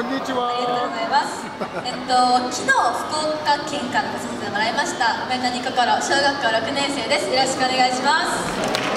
んにちは。 ありがとうございます。昨日福岡県から来させてもらいました梅谷心、小学校6年生です。よろしくお願いします。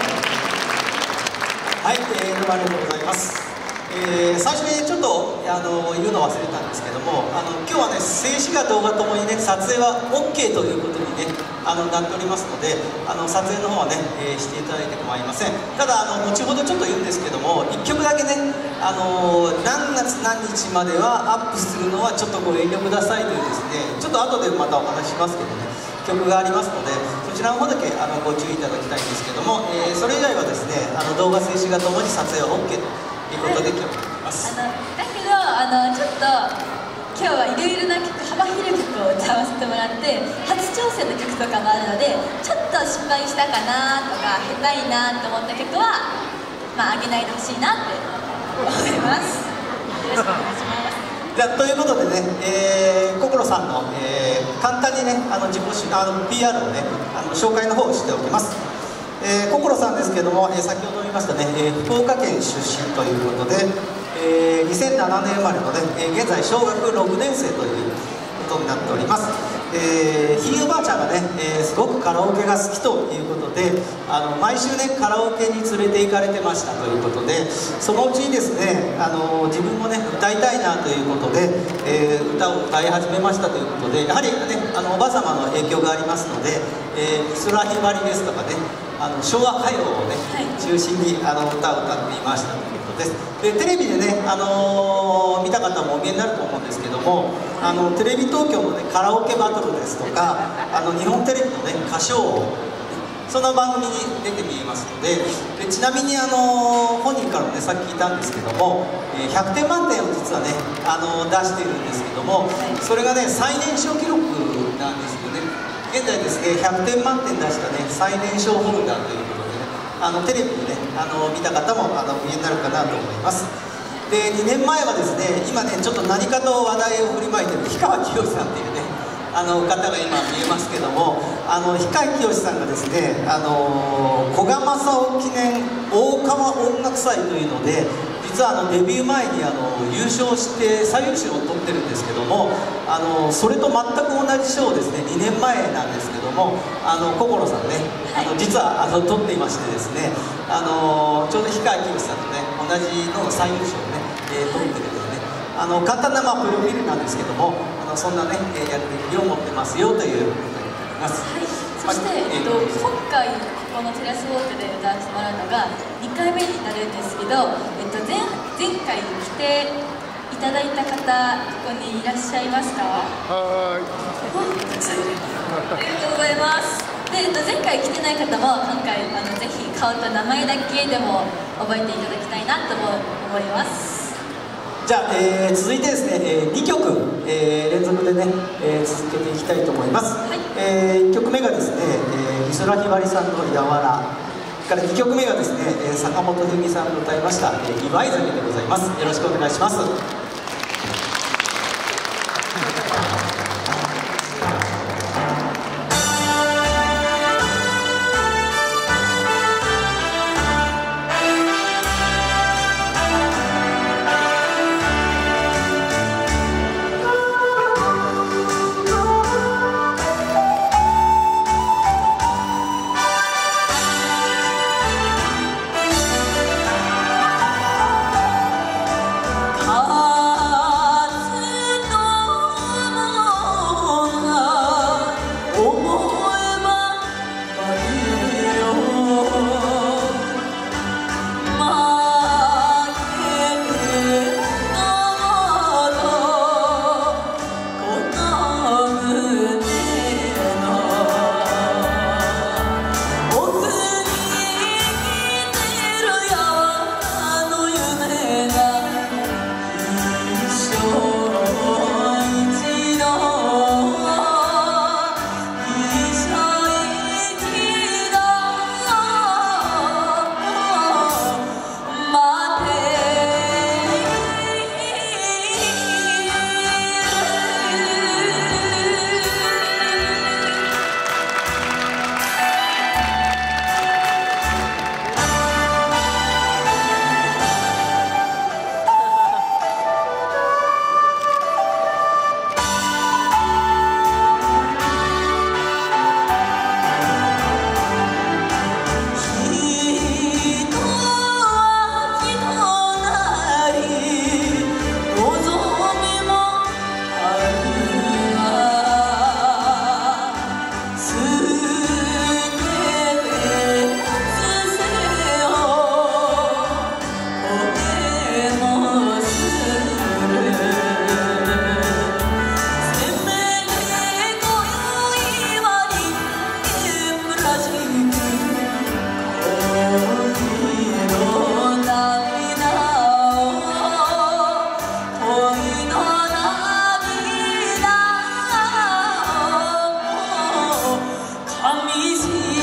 はい、どうもありがとうございます。最初にちょっと言うの忘れたんですけども、今日はね、静止画、動画ともにね、撮影は OK ということにね、なっておりますので、撮影の方はね、していただいて構いません。ただ後ほどちょっと言うんですけども、1曲だけね、何月何日まではアップするのはちょっとご遠慮くださいというですね、ちょっと後でまたお話しますけどね、曲がありますので、そちらの方だけご注意いただきたいんですけども、それ以外はですね、動画、静止画ともに撮影は OK ということで今日はます。 だけどちょっと今日はいろいろな曲、幅広い曲を歌わせてもらって初挑戦の曲とかもあるので、ちょっと失敗したかなとか下手いなと思った曲はあげないでほしいなって思います。よろしくお願いします。 じゃあということでね、心さんの、簡単にね自己PR をね紹介の方をしておきます。心さんですけども、先ほど言いましたね、福岡県出身ということで、2007年生まれのね、現在小学6年生ということになっております。ひいおばあちゃんがね、すごくカラオケが好きということで、毎週ねカラオケに連れて行かれてましたということで、そのうちにですね自分もね歌いたいなということで、歌を歌い始めましたということで、やはりねおばあ様の影響がありますので、美空ひばりですとかね、昭和歌謡をね、中心に歌を歌っていましたということです。でテレビでね、見た方もお見えになると思うんですけども、テレビ東京の、ね、カラオケバトルですとか、日本テレビの、ね、歌唱王、そんな番組に出てみえますので、ちなみに本人からもねさっき聞いたんですけども、100点満点を実はね出しているんですけども、それがね最年少記録なんですよね。現在ですね100点満点出したね最年少ホルダーということでね、テレビでね見た方もお見えになるかなと思います。で2年前はですね、今ねちょっと何かと話題を振りまいてる氷川きよしさんっていうね方が今見えますけども、氷川きよしさんがですね古賀正夫記念大川音楽祭というので、実はデビュー前に優勝して最優秀を取ってるんですけども、それと全く同じ賞をですね2年前なんですけども、心さんね、実は取っていましてですね、ちょうど氷川きよしさんとね同じの最優秀をね、取ってるんですね。簡単なプロフィールなんですけども、そんなね役歴を持ってますよということになります。 はい、そして、今回このテラスウォークで歌わせてもらうのが2回目になるんですけど、前回来ていただいた方、ここにいらっしゃいますか？ はーい。 たくさんいる。ありがとうございます。で、前回来てない方も今回ぜひ顔と名前だけでも覚えていただきたいなと思います。 じゃあ、続いてですね、2曲、連続でね、続けていきたいと思います。はい、1曲目がですね、美空ひばりさんの「やわら」から2曲目がですね、坂本冬美さんの歌いました「祝い酒」でございます。よろしくお願いします。 あ寂しい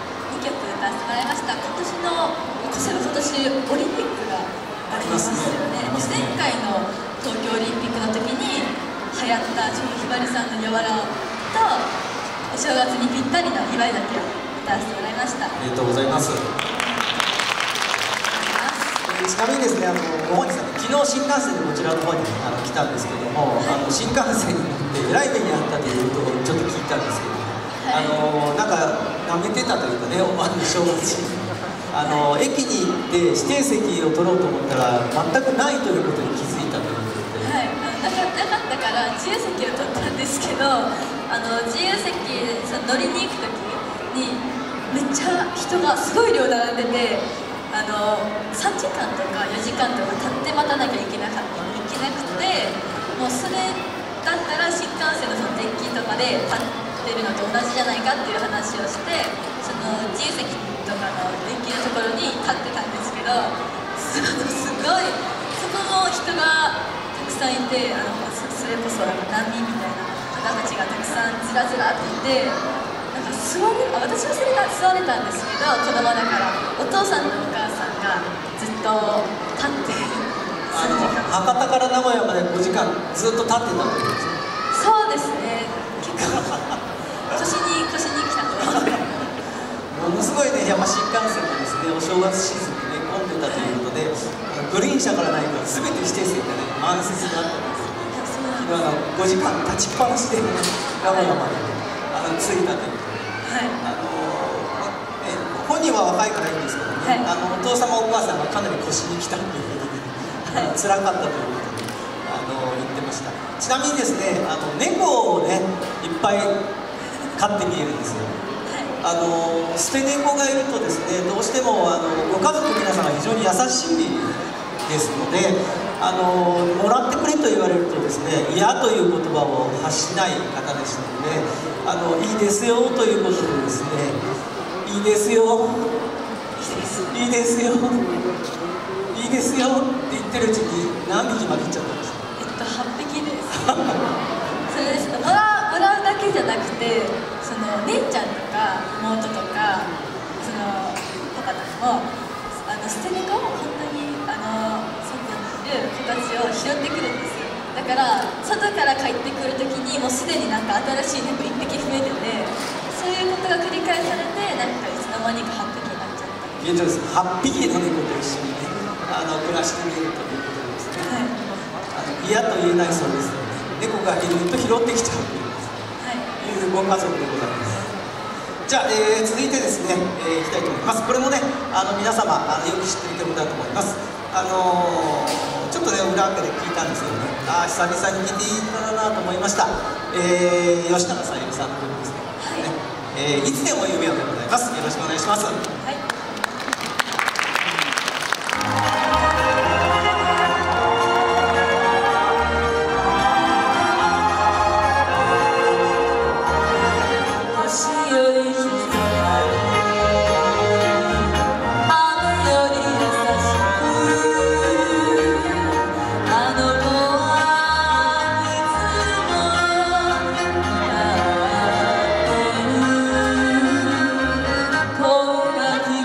ますね。 前回の東京オリンピックの時に流行ったひばりさんの「やわら」とお正月にぴったりの「ひばり」だけを歌わせてもらいました。 ありがとうございます。ちなみにですね、ご本人さん、昨日新幹線でこちらの方に来たんですけども、新幹線に乗ってえらい目にあったということをちょっと聞いたんですけど、なんか舐めてたというかね、正月に駅に行って指定席を取ろうと思ったら全くないということに気づいたということで、 はい、なかったから自由席を取ったんですけど、自由席乗りに行く時にめっちゃ人がすごい量並んでて、3時間とか4時間とか立って待たなきゃいけなくて、もうそれだったら新幹線のデッキとかで立ってるのと同じじゃないかっていう話をして、その自由席とかのデッキのところに立ってたんですけど、すごいそこも人がたくさんいて、それこそ難民みたいな方たちがたくさんずらずらっていて、なんか私はそれが座れたんですけど、子供だからお父さんとお母さんがずっと立って博多から名古屋まで5時間ずっと立ってたってことですか？ そうですね、結構腰にきたとものすごいね、やっぱ新幹線でですね、お正月シーズンでね混んでたということで、グリーン車からないから全て指定席がね満席になったんですよね。昨日5時間立ちっぱなしで名古屋まで着いたということで、本人は若いからいいんですけどね、お父様お母さんがかなり腰にきたということで、辛かったということで言ってました。ちなみにですね、猫をねいっぱい飼ってみえるんですよ。捨て猫がいるとですね、どうしてもご家族皆さんが非常に優しいですので、もらってくれと言われるとですね、嫌という言葉を発しない方ですので、いいですよということでですね、いいですよ、いいですよ、いいですよって言ってるうちに何匹までいっちゃったんですか ？8匹です。それですともらうだけじゃなくて、姉ちゃんとか妹とかパパたちも捨て猫を本当に住んでいる子たちを拾ってくるんですよ。だから外から帰ってくる時にもうすでになんか新しい猫1匹増えてて、そういうことが繰り返されて、なんかいつの間にか8匹になっちゃった。 現状です。8匹の猫と一緒にね暮らしてみるということですね。嫌と言えないそうですので、猫がいると拾ってきちゃうというご家族でございます。じゃあ、続いてですね、いきたいと思います。これもね皆様よく知っている曲だと思います。ちょっとね裏垢で聞いたんですけどね、久々に聴いていい歌だなと思いました。吉永小百合さんの曲ですね。いつでも夢をでございます。よろしくお願いします。 声が聞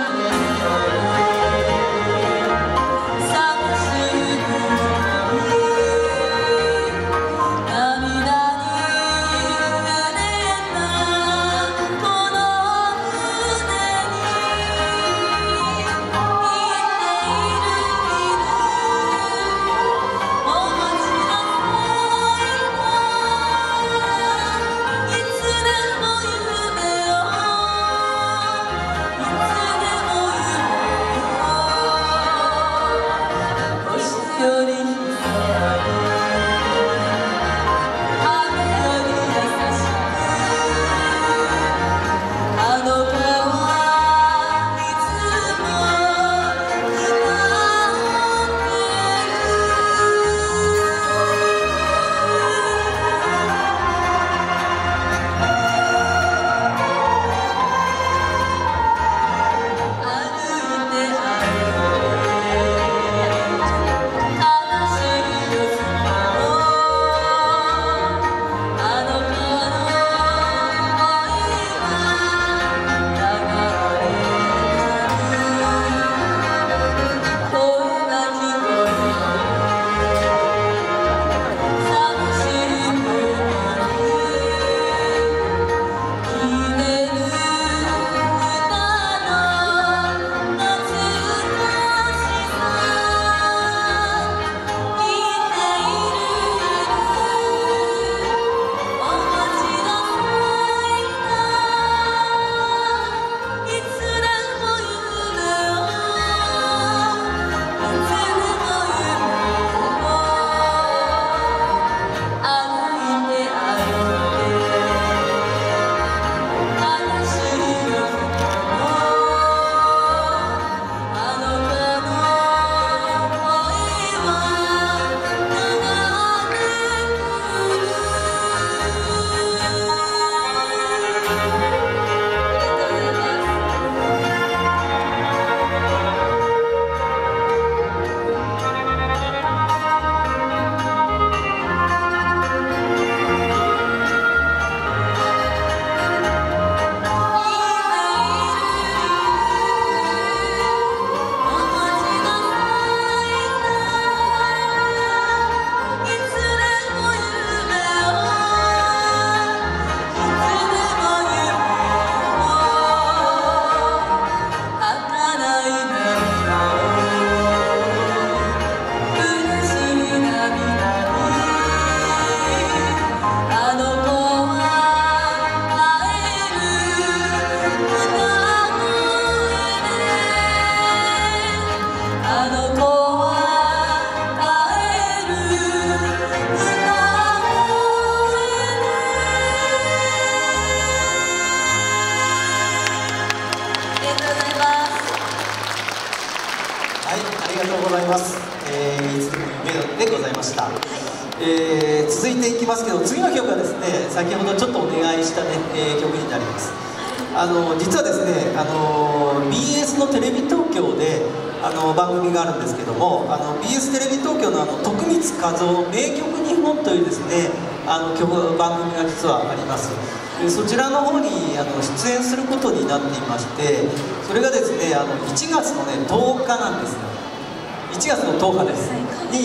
ました。続いていきますけど、次の曲はですね、先ほどちょっとお願いしたね、曲になります。実はですね、BS のテレビ東京で番組があるんですけども、BS テレビ東京の徳光和夫の名曲日本というですね、番組が実はあります。そちらの方に出演することになっていまして、それがですね1月のね10日なんですよ。1月の10日です、 はい、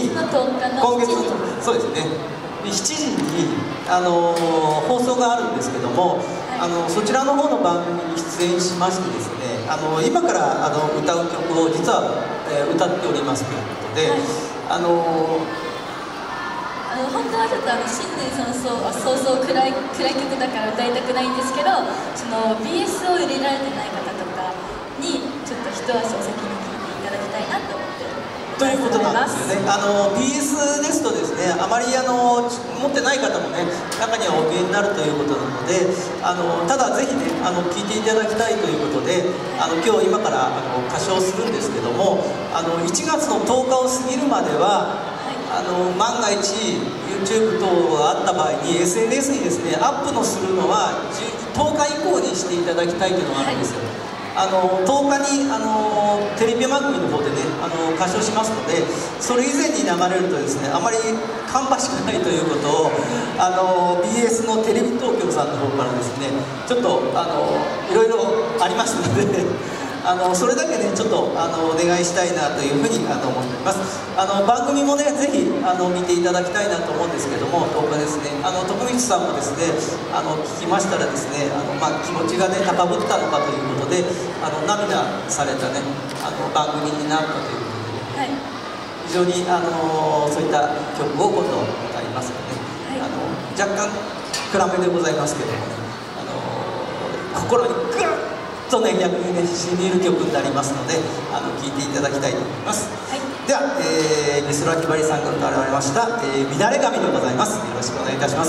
今月のそうですね、7時に放送があるんですけども、そちらの方の番組に出演しましてですね、今から歌う曲を実は、歌っておりますということで、 本当はちょっと新年早々暗い曲だから歌いたくないんですけど、その BS を入れられてない方とかにちょっと一足お先に聴いていただきたいなと思ってということなんですよね。BS ですとですね、あまり持ってない方もね中にはお見えになるということなので、ただぜひね聴いていただきたいということで、今日今から歌唱するんですけども、1月の10日を過ぎるまでは万が一 YouTube 等があった場合に SNS にですねアップのするのは10日以降にしていただきたいというのがあるんですよ。10日にテレビ番組の方でね歌唱しますので、それ以前に流れるとですねあまり芳しくないということをBS のテレビ東京さんの方からですねちょっといろいろありますのでそれだけねちょっとお願いしたいなというふうに思っております。番組もねぜひ見ていただきたいなと思うんですけども、10日ですね徳光さんもですね聞きましたらですね気持ちがね高ぶったのかということで涙されたね番組になったということで、ね、非常にそういった曲を今度歌いますので、若干暗めでございますけどもね心にグッとね逆にね染み入る曲になりますので聴いていただきたいと思います。はい、では、美空ひばりさんが歌われました「乱れ髪」でございます。よろしくお願いいたします。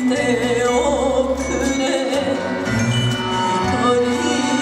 ておくれ一人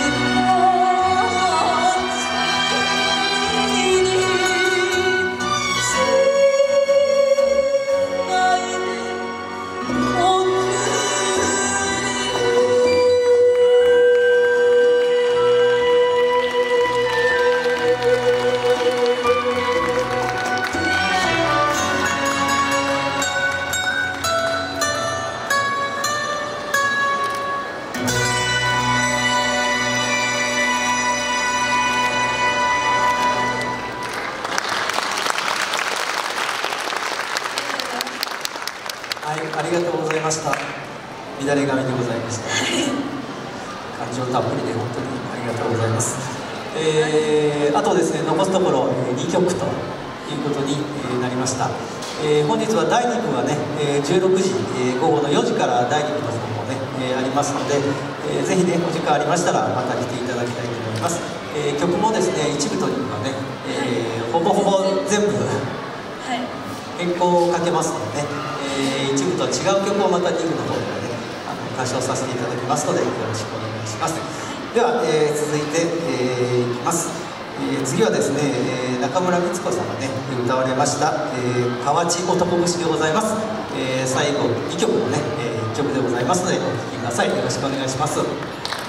はい、ありがとうございました。乱れ髪でございました。感情たっぷりで本当にありがとうございます。あとですね、残すところ2曲ということになりました。本日は第2部はね、16時、午後の4時から第2部の方もね、ありますので、ぜひね、お時間ありましたらまた来ていただきたいと思います。曲もですね、1部と2部はね、ほぼほぼ全部変更をかけますのでね、一部とは違う曲をまた2部の方ではね歌唱させていただきますのでよろしくお願いします。では、続いていきます。次はですね、中村光子さんがね歌われました「河内男節」でございます。最後2曲のね1曲でございますのでお聴きください。よろしくお願いします。 皆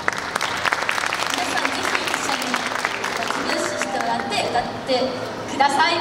さんぜひ一緒に気分視してもらって歌ってください。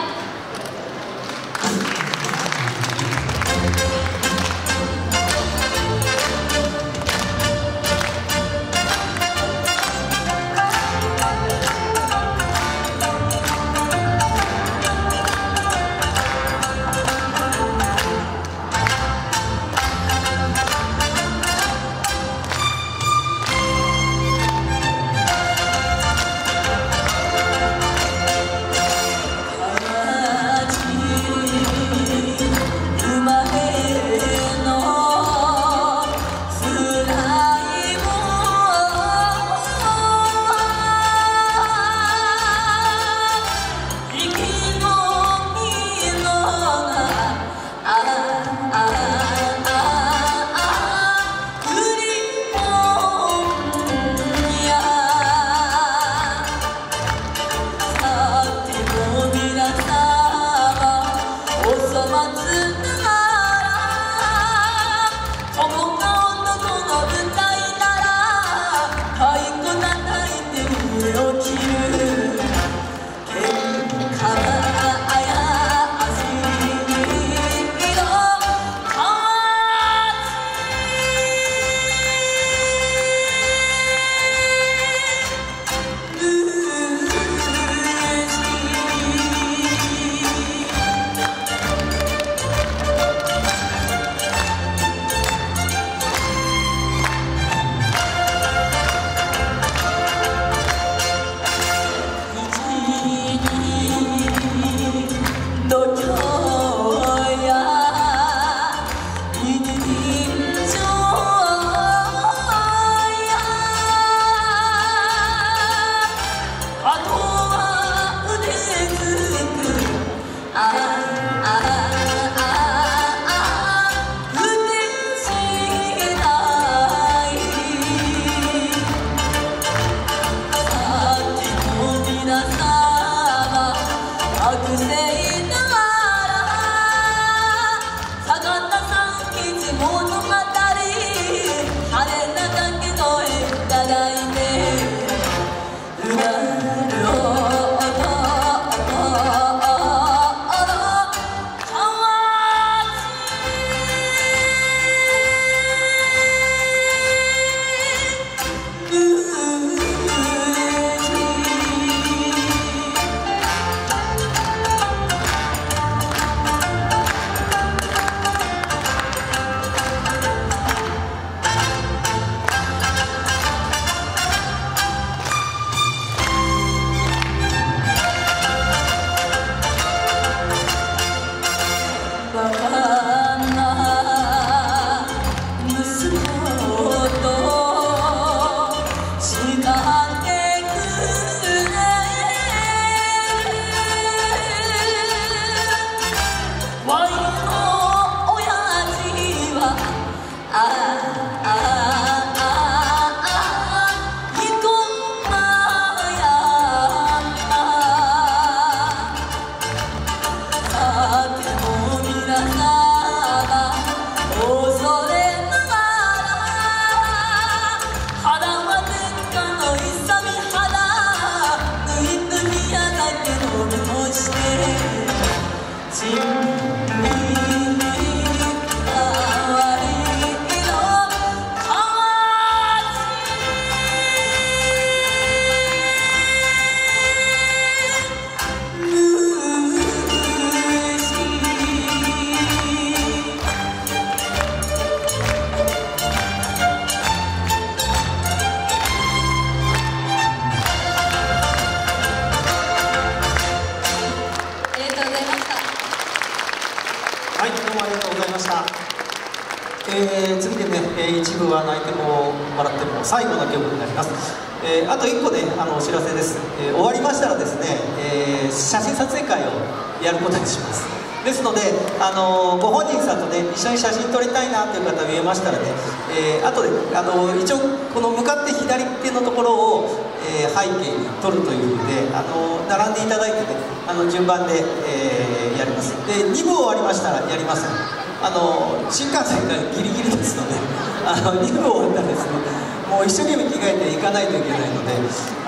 はい、どうもありがとうございました。次でね、一部は泣いても笑っても最後の曲になります。あと1個ね、お知らせです。終わりましたらですね、写真撮影会をやることにします。ですので、ご本人さんとね、一緒に写真撮りたいなという方見えましたらね、後で一応この向かって左手のところを、背景に撮るというので並んでいただいてね順番で、やります。で2部終わりましたらやりません。新幹線がギリギリですので2部終わったらですねもう一生懸命着替えていかないといけないので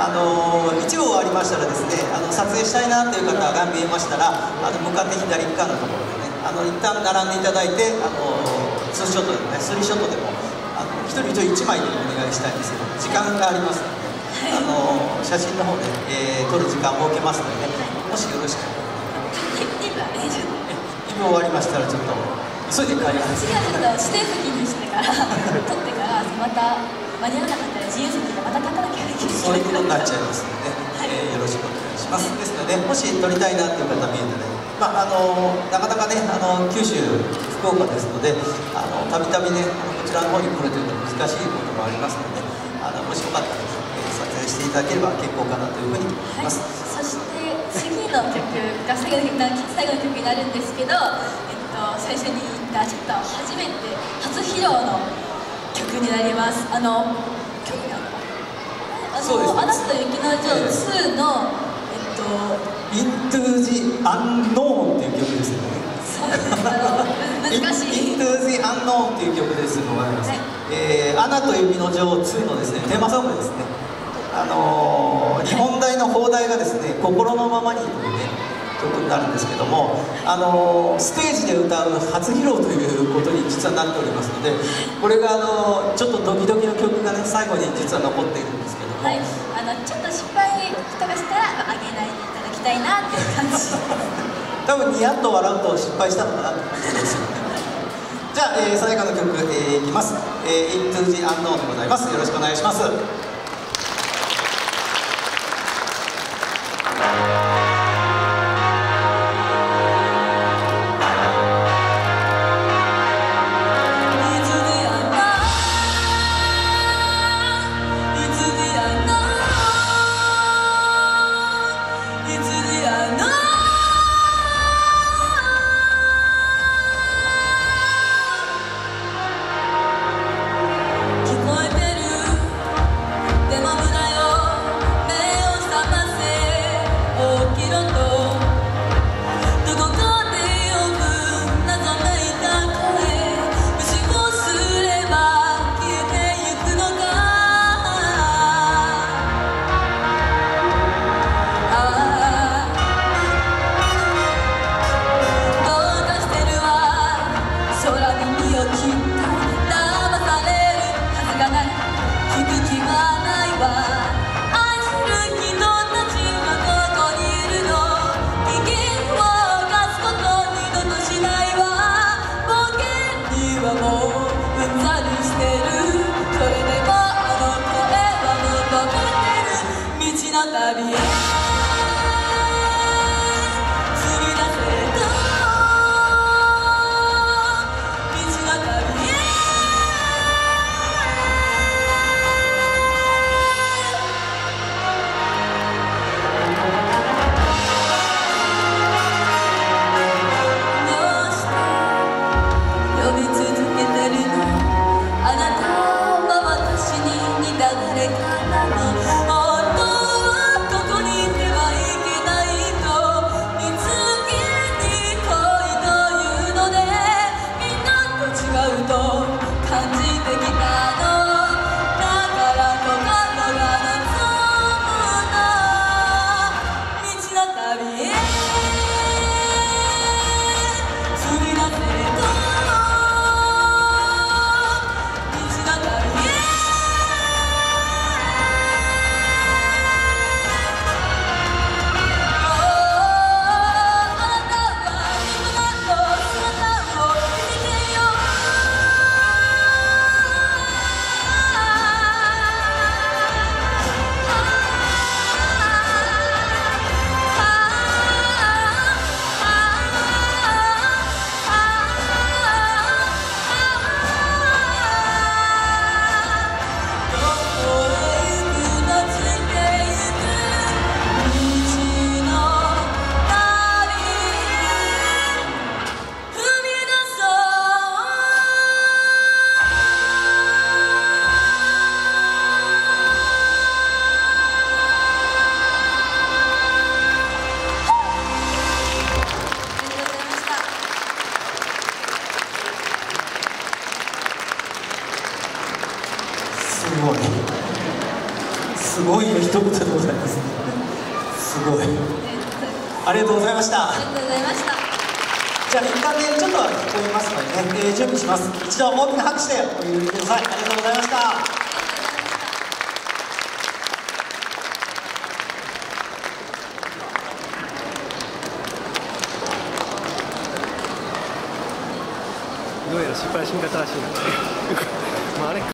1部終わりましたらですね撮影したいなという方が見えましたら向かって左側のところでね一旦並んでいただいてツーショットでもねスリーショットでも1人1枚でお願いしたいんですけど時間がありますので、写真の方で、撮る時間を設けますのでねもしよろしければ 2部は大丈夫。 2部終わりましたらちょっと急いで帰ります。 次はちょっと指定席にしてから撮ってからまた間に合わなかったら自由席でまた立たなきゃいけない。 そういうことになっちゃいますので、よろしくお願いします。ですのでもし撮りたいなという方見えたら、なかなかね九州福岡ですのでたびたびねこちらの方に来るというのは難しいこともありますのでもしよかったら、撮影していただければ結構かなというふうに思います。 そして次の曲が最後の曲になるんですけど、最初に言ったちょっと初めて初披露の曲になります。 そうです。 アナと雪の女王2の Into the Unknown っていう曲ですよね。 難しい。 Into the Unknown っていう曲ですのがあります。アナと雪の女王2のですねテーマソングですね。日本大の放題がですね心のままにというね曲になるんですけどもステージで歌う初披露ということに実はなっておりますのでこれがちょっとドキドキの曲がね最後に実は残っているんですけども、 はい、ちょっと失敗とかしたらあげないでいただきたいなっていう感じ多分ニヤッと笑うと失敗したのかなって感じですよね。じゃあ、最後の曲、いきます。Into the Unknown でございます。よろしくお願いします。 呼び続けてるのごいすごいよ一言でございます。すごいありがとうございました。 ありがとうございました。 じゃあ一旦ねちょっと聞こえますのでね、準備します。一度大きな拍手でお許しください。ありがとうございました。 どうやら失敗しんかったらしいな。まああれ